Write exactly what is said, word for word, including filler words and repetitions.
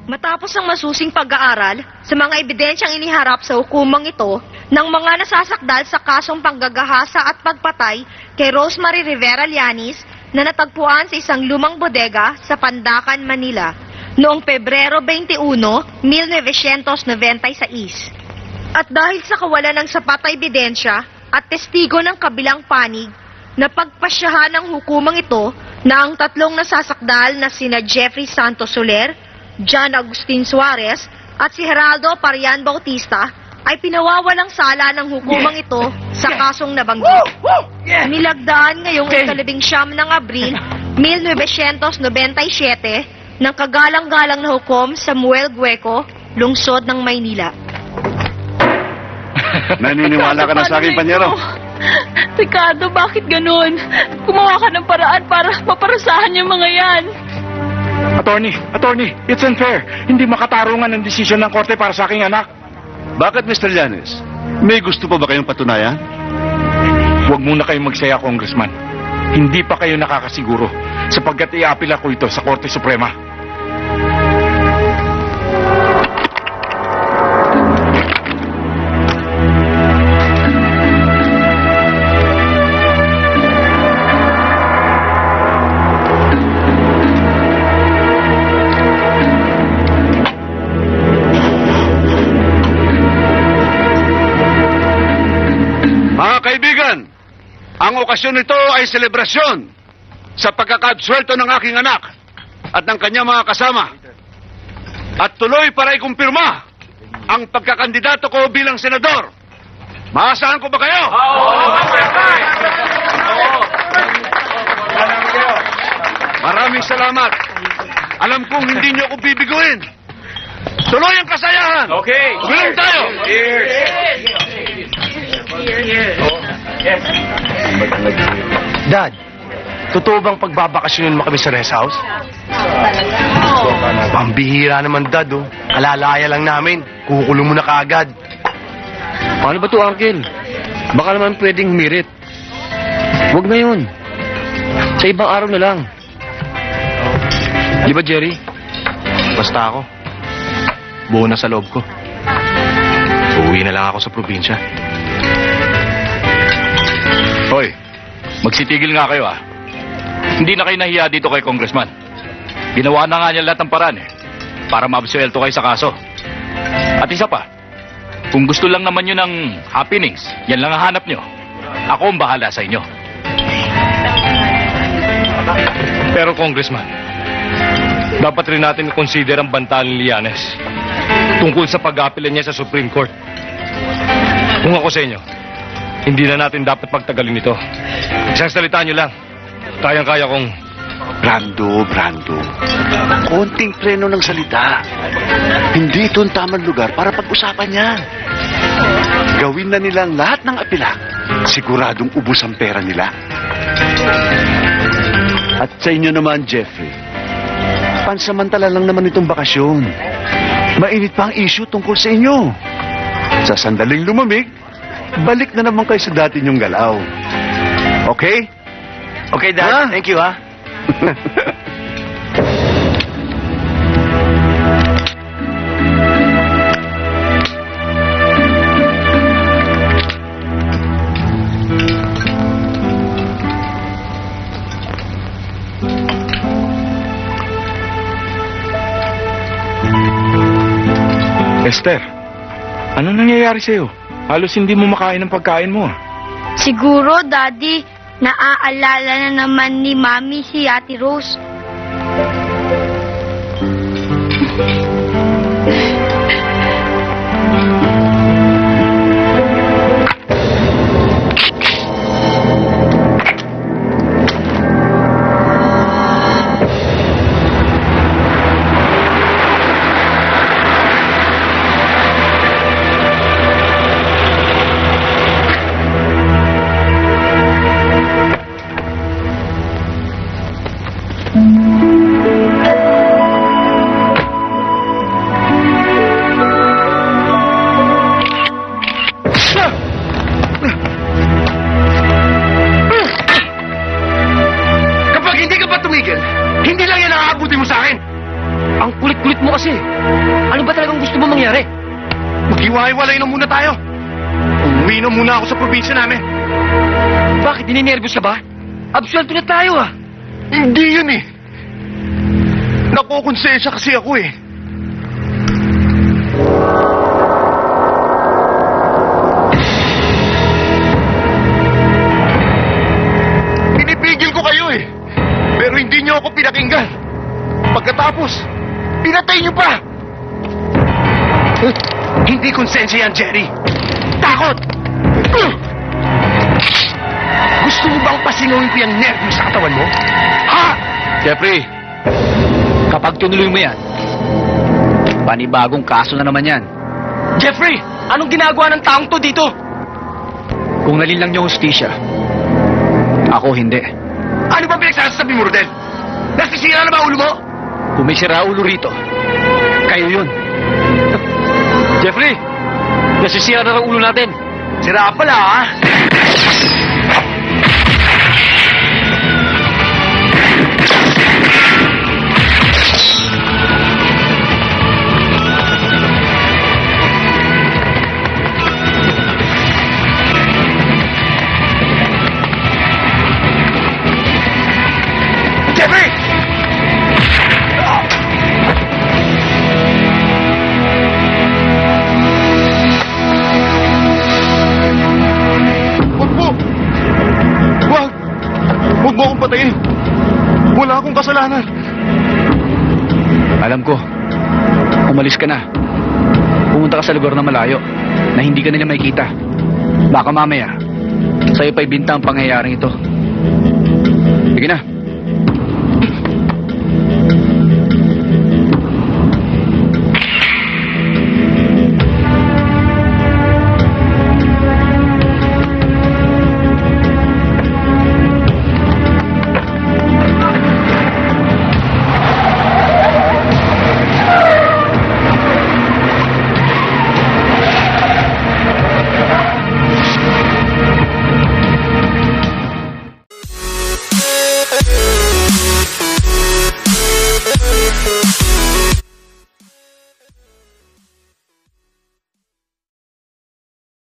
Matapos ang masusing pag-aaral sa mga ebidensyang iniharap sa hukumang ito ng mga nasasakdal sa kasong panggagahasa at pagpatay kay Rosemary Rivera Llanes na natagpuan sa isang lumang bodega sa Pandacan, Manila noong Pebrero twenty-uno, mil novecientos ninety-six. At dahil sa kawalan ng sapat na ebidensya at testigo ng kabilang panig, napagpasyahan ng hukumang ito na ang tatlong nasasakdal na sina Jeffrey Santos Soler, John Agustin Suarez at si Geraldo Parian Bautista ay pinawawalang sala ng hukumang ito sa kasong nabanggit. Nilagdaan ngayong ikalabing siyam ng Abril, mil novecientos ninety-seven ng kagalang-galang na hukom Samuel Gueco, lungsod ng Maynila. Naniniwala ka na sa akin, Panyero? Ricardo, bakit ganun? Gumawa ka ng paraan para maparasahan yung mga yan. Attorney, attorney, it's unfair. Hindi makatarungan ang desisyon ng korte para sa aking anak. Bakit, Mister Llanes? May gusto pa ba kayong patunayan? Huwag muna kayong magsaya, Congressman. Hindi pa kayo nakakasiguro sapagkat iapila ko ito sa Korte Suprema. Kaibigan, ang okasyon nito ay selebrasyon sa pagkakabsuelto ng aking anak at ng kanyang mga kasama. At tuloy para ikumpirma ang pagkakandidato ko bilang senador. Maasahan ko ba kayo? Oo! Maraming salamat. Alam kong hindi niyo ako bibiguin. Tuloy ang kasayahan! Okay! Tulong tayo! Dad, totoo bang pagbabakasyonin mo kami sa rest house? Pambihira naman, Dad, oh. Kalalaya lang namin. Kukulong mo na kaagad. Paano ba to, Uncle? Baka naman pwedeng humirit. Huwag na yun. Sa ibang araw na lang. Di ba, Jerry? Basta ako. Buo na sa loob ko. Uuwi na lang ako sa probinsya. Hoy, magsitigil nga kayo, ah. Hindi na kayo nahiya dito kay Congressman. Ginawa na nga niya lahat ng paraan, eh, para maabsuelto kayo sa kaso. At isa pa, kung gusto lang naman nyo ng happenings, yan lang ang hanap nyo. Ako ang bahala sa inyo. Pero, Congressman, dapat rin natin i-consider ang bantalan ni Llanes tungkol sa pag-apela niya sa Supreme Court. Kung ako sa inyo, hindi na natin dapat pagtagalin ito. Isang salita nyo lang. Kayang-kaya kong... Brando, Brando. Konting preno ng salita. Hindi ito ang tamang lugar para pag-usapan yan. Gawin na nilang lahat ng apila. Siguradong ubos ang pera nila. At sa inyo naman, Jeffrey, pansamantala lang naman itong bakasyon. Mainit pa ang issue tungkol sa inyo. Sa sandaling lumamig, balik na naman kayo sa dati niyong galaw. Okay? Okay, Dad. Ha? Thank you, ha? Esther, ano nangyayari sa'yo? Halos hindi mo makain ang pagkain mo. Siguro, Daddy, naaalala na naman ni Mami si Ate Rose. Maghiwa-hiwalay na muna tayo. Umuwi na muna ako sa probinsya namin. Bakit? Dininervous ka ba? Absuelto na tayo ah. Hindi yun eh. Nakukonsensya kasi ako eh. Pinipigil ko kayo eh. Pero hindi niyo ako pinakinggan. Pagkatapos, pinatay niyo pa. Hindi konsensya yan, Jerry. Takot! Gusto mo bang pasinawin ko yung nervyo sa katawan mo? Ha? Jeffrey, kapag tinuloy mo yan, panibagong kaso na naman yan. Jeffrey, anong ginagawa ng taong to dito? Kung nalilang niyo hustisya, ako hindi. Ano ba pinagsasabi mo, Rodel? Nasisira na ba ulo mo? Kung may sira ulo rito, kayo yun. Jeffrey, nasisira na ang ulo natin. Sira pala, ha? Jeffrey! Huwag mo! Huwag! Huwag mo akong patayin! Wala akong kasalanan! Alam ko, umalis ka na. Pumunta ka sa lugar na malayo, na hindi ka nila makikita. Baka mamaya, sa'yo pa'y binta ang pangyayaring ito.